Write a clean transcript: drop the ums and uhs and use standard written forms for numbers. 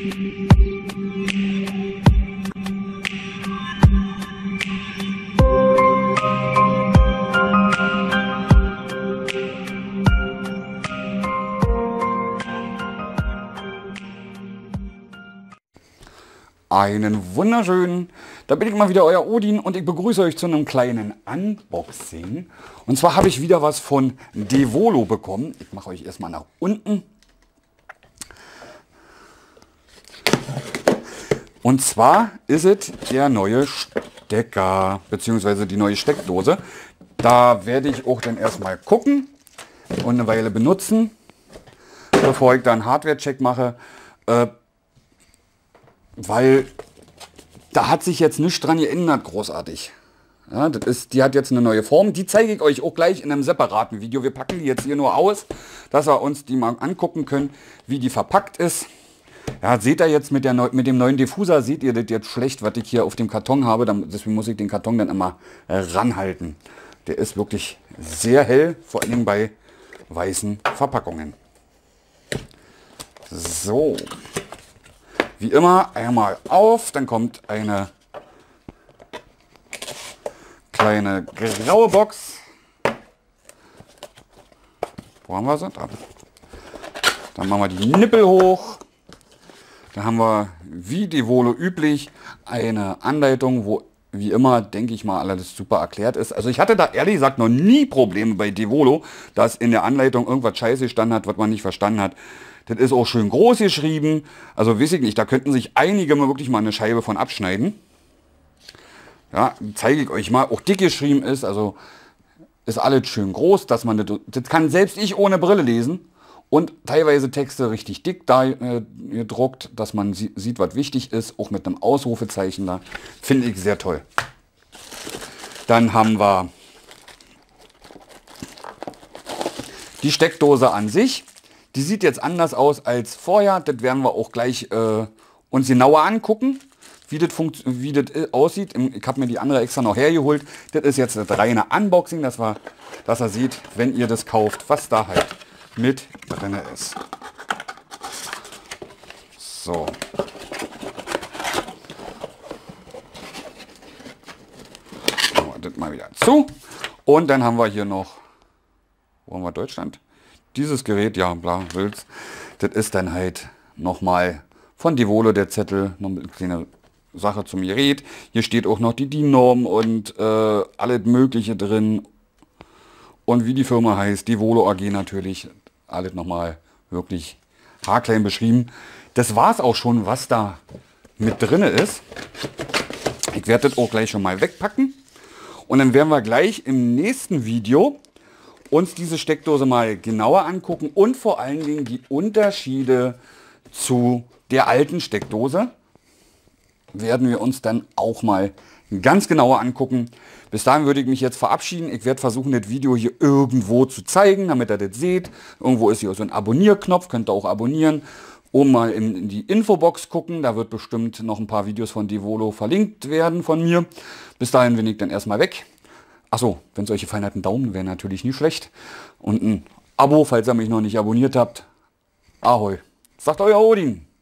Einen wunderschönen, da bin ich mal wieder, euer Odin, und ich begrüße euch zu einem kleinen Unboxing. Und zwar habe ich wieder was von Devolo bekommen. Ich mache euch erstmal nach unten. Und zwar ist es der neue Stecker, beziehungsweise die neue Steckdose. Da werde ich auch dann erstmal gucken und eine Weile benutzen, bevor ich da einen Hardware-Check mache. Weil da hat sich jetzt nichts dran geändert, großartig. Ja, die hat jetzt eine neue Form. Die zeige ich euch auch gleich in einem separaten Video. Wir packen die jetzt hier nur aus, dass wir uns die mal angucken können, wie die verpackt ist. Ja, seht ihr jetzt mit dem neuen Diffuser, seht ihr das jetzt schlecht, was ich hier auf dem Karton habe. Deswegen muss ich den Karton dann immer ranhalten. Der ist wirklich sehr hell, vor allem bei weißen Verpackungen. So. Wie immer einmal auf, dann kommt eine kleine graue Box. Wo haben wir sie? Da. Dann machen wir die Nippel hoch. Da haben wir, wie Devolo üblich, eine Anleitung, wo wie immer, denke ich mal, alles super erklärt ist. Also ich hatte da ehrlich gesagt noch nie Probleme bei Devolo, dass in der Anleitung irgendwas scheiße gestanden hat, was man nicht verstanden hat. Das ist auch schön groß geschrieben. Also weiß ich nicht, da könnten sich einige mal wirklich mal eine Scheibe von abschneiden. Ja, zeige ich euch mal. Auch dick geschrieben ist, also ist alles schön groß, dass man das kann selbst ich ohne Brille lesen. Und teilweise Texte richtig dick da gedruckt, dass man sieht, was wichtig ist. Auch mit einem Ausrufezeichen da. Finde ich sehr toll. Dann haben wir die Steckdose an sich. Die sieht jetzt anders aus als vorher. Das werden wir auch gleich uns genauer angucken, wie das aussieht. Ich habe mir die andere extra noch hergeholt. Das ist jetzt das reine Unboxing, dass ihr seht, wenn ihr das kauft, was da halt mit drin ist. So. Machen wir das mal wieder zu. Und dann haben wir hier noch, wo haben wir Deutschland? Dieses Gerät, ja, bla, will's. Das ist dann halt nochmal von Devolo der Zettel, noch eine kleine Sache zum Gerät. Hier steht auch noch die DIN-Norm und alles Mögliche drin. Und wie die Firma heißt, Devolo AG natürlich, alles nochmal wirklich haarklein beschrieben. Das war es auch schon, was da mit drin ist. Ich werde das auch gleich schon mal wegpacken. Und dann werden wir gleich im nächsten Video uns diese Steckdose mal genauer angucken und vor allen Dingen die Unterschiede zu der alten Steckdose werden wir uns dann auch mal ganz genauer angucken. Bis dahin würde ich mich jetzt verabschieden. Ich werde versuchen, das Video hier irgendwo zu zeigen, damit ihr das seht. Irgendwo ist hier so ein Abonnierknopf, könnt ihr auch abonnieren. Oben mal in die Infobox gucken, da wird bestimmt noch ein paar Videos von Devolo verlinkt werden von mir. Bis dahin bin ich dann erstmal weg. Achso, wenn es euch gefallen hat, ein Daumen wäre natürlich nie schlecht. Und ein Abo, falls ihr mich noch nicht abonniert habt. Ahoi. Sagt euer Odin.